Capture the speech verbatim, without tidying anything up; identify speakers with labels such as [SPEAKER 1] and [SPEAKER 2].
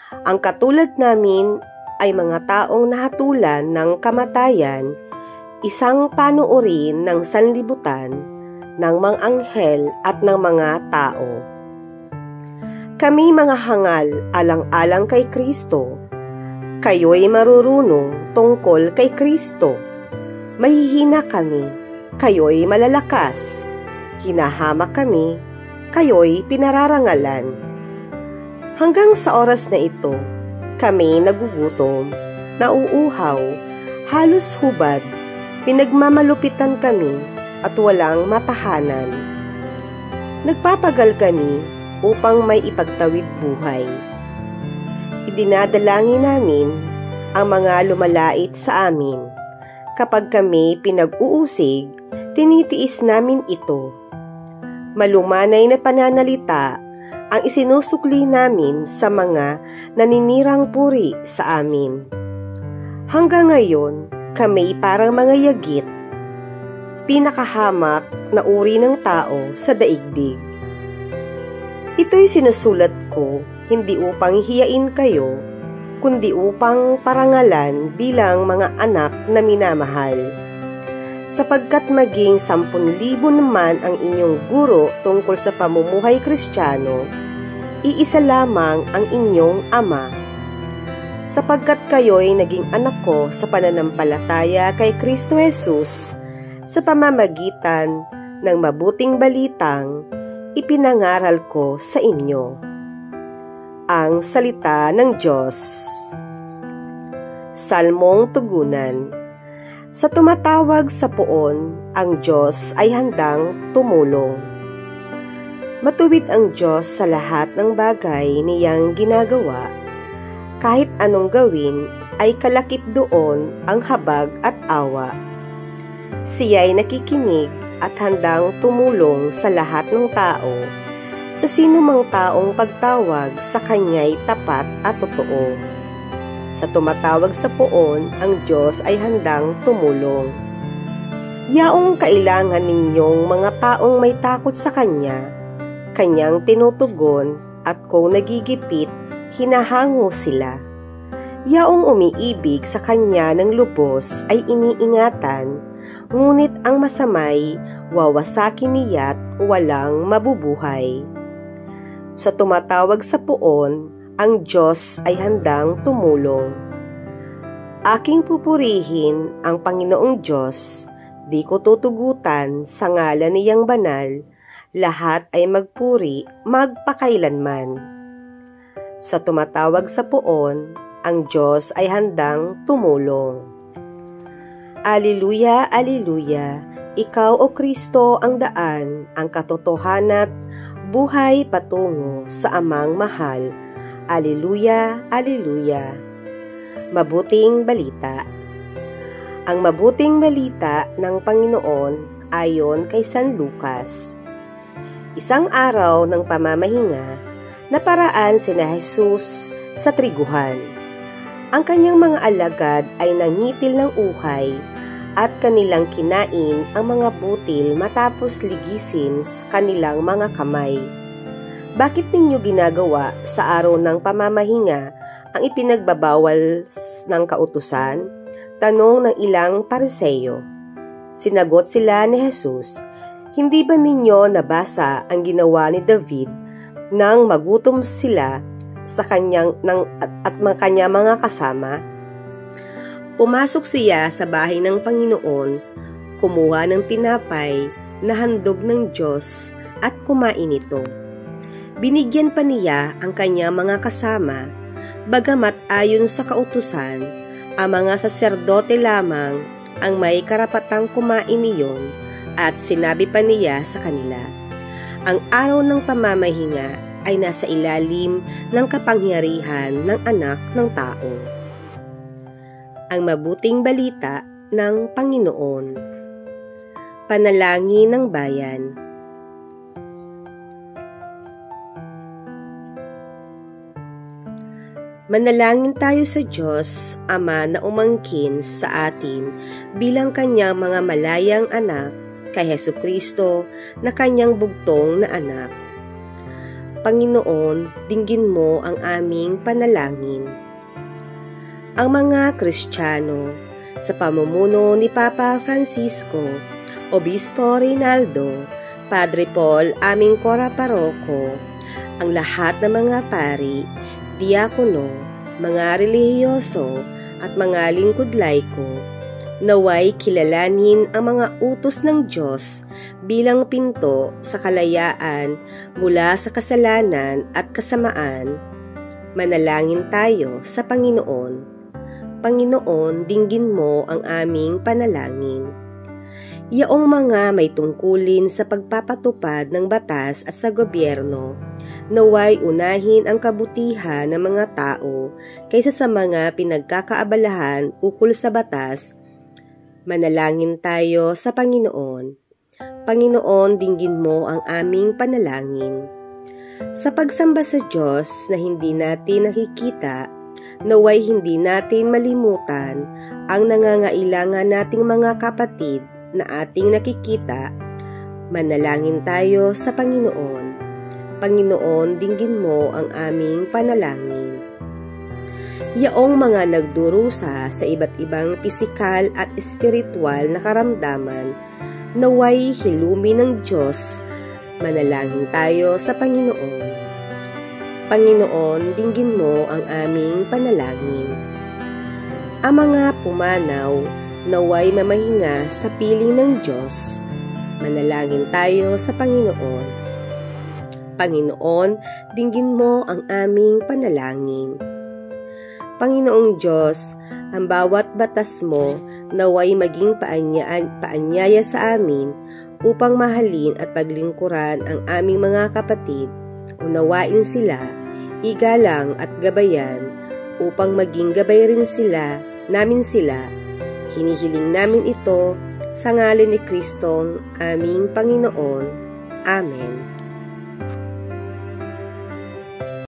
[SPEAKER 1] Ang katulad namin ay mga taong nahatulan ng kamatayan, isang panuorin ng sanlibutan, ng mga anghel at ng mga tao. Kami mga hangal alang-alang kay Kristo. Kayo'y marurunong tungkol kay Kristo. Mahihina kami, kayo'y malalakas. Hinahamak kami, kayo'y pinararangalan. Hanggang sa oras na ito, kami nagugutom, nauuhaw, halos hubad, pinagmamalupitan kami at walang matahanan. Nagpapagal kami upang may ipagtawid buhay. Idinadalangin namin ang mga lumalait sa amin. Kapag kami pinag-uusig, tinitiis namin ito. Malumanay na pananalita ang isinusukli namin sa mga naninirang puri sa amin. Hanggang ngayon, kami parang mga yagit, pinakahamak na uri ng tao sa daigdig. Ito'y sinusulat ko hindi upang hiyain kayo, kundi upang parangalan bilang mga anak na minamahal. Sapagkat maging sampun libo naman ang inyong guro tungkol sa pamumuhay Kristiyano, iisa lamang ang inyong Ama. Sapagkat kayo'y naging anak ko sa pananampalataya kay Kristo Jesus sa pamamagitan ng mabuting balitang ipinangaral ko sa inyo. Ang salita ng Diyos. Salmong Tugunan. Sa tumatawag sa poon, ang Diyos ay handang tumulong. Matuwid ang Diyos sa lahat ng bagay niyang ginagawa. Kahit anong gawin, ay kalakip doon ang habag at awa. Siya'y nakikinig at handang tumulong sa lahat ng tao, sa sino mang taong pagtawag sa Kanya'y tapat at totoo. Sa tumatawag sa poon, ang Diyos ay handang tumulong. Yaong kailangan ninyong mga taong may takot sa Kanya, Kanyang tinutugon, at kung nagigipit, hinahango sila. Yaong umiibig sa Kanya ng lubos ay iniingatan, ngunit ang masamay, wawasakin niya't walang mabubuhay. Sa tumatawag sa poon, ang Diyos ay handang tumulong. Aking pupurihin ang Panginoong Diyos, di ko tutugutan sa ngalan niyang banal, lahat ay magpuri magpakailanman. Sa tumatawag sa poon, ang Diyos ay handang tumulong. Aleluya, aleluya, ikaw o Kristo ang daan, ang katotohanan at buhay patungo sa Amang mahal. Aleluya, aleluya. Mabuting balita. Ang mabuting balita ng Panginoon ayon kay San Lucas. Isang araw ng pamamahinga, naparaan sina Jesus sa triguhan. Ang kanyang mga alagad ay nangitil ng uhay at kanilang kinain ang mga butil matapos ligisin sa kanilang mga kamay. Bakit ninyo ginagawa sa araw ng pamamahinga ang ipinagbabawal ng kautusan? Tanong ng ilang Pariseo. Sinagot sila ni Jesus, hindi ba ninyo nabasa ang ginawa ni David nang magutom sila sa kanyang ng, at, at mga kanya mga kasama? Pumasok siya sa bahay ng Panginoon, kumuha ng tinapay na handog ng Diyos at kumain ito. Binigyan pa niya ang kanyang mga kasama, bagamat ayon sa kautusan, ang mga saserdote lamang ang may karapatang kumain niyon, at sinabi pa niya sa kanila, ang araw ng pamamahinga ay nasa ilalim ng kapangyarihan ng Anak ng Tao. Ang mabuting balita ng Panginoon. Panalangin ng bayan. Manalangin tayo sa Diyos, Ama na umangkin sa atin bilang Kanyang mga malayang anak, kay Hesukristo na Kanyang bugtong na anak. Panginoon, dinggin mo ang aming panalangin. Ang mga Kristiyano, sa pamumuno ni Papa Francisco, Obispo Reynaldo, Padre Paul, aming Kora Paroko, ang lahat ng mga pari, diakono, mga relihiyoso, at mga lingkod laiko, naway kilalanin ang mga utos ng Diyos bilang pinto sa kalayaan mula sa kasalanan at kasamaan. Manalangin tayo sa Panginoon. Panginoon, dinggin mo ang aming panalangin. Yaong mga may tungkulin sa pagpapatupad ng batas at sa gobyerno, naway unahin ang kabutihan ng mga tao kaysa sa mga pinagkakaabalahan ukol sa batas. Manalangin tayo sa Panginoon. Panginoon, dinggin mo ang aming panalangin. Sa pagsamba sa Diyos na hindi natin nakikita, naway hindi natin malimutan ang nangangailangan nating mga kapatid na ating nakikita. Manalangin tayo sa Panginoon. Panginoon, dinggin mo ang aming panalangin. Yaong mga nagdurusa sa iba't ibang pisikal at espiritual na karamdaman, naway hilumi ng Diyos. Manalangin tayo sa Panginoon. Panginoon, dinggin mo ang aming panalangin. Ang mga pumanaw, naway mamahinga sa piling ng Diyos. Manalangin tayo sa Panginoon. Panginoon, dinggin mo ang aming panalangin. Panginoong Diyos, ang bawat batas mo naway maging paanyaan, paanyaya sa amin upang mahalin at paglingkuran ang aming mga kapatid. Unawain sila, igalang at gabayan upang maging gabay rin sila, namin sila. Hinihiling namin ito sa ngalan ni Kristong aming Panginoon. Amen.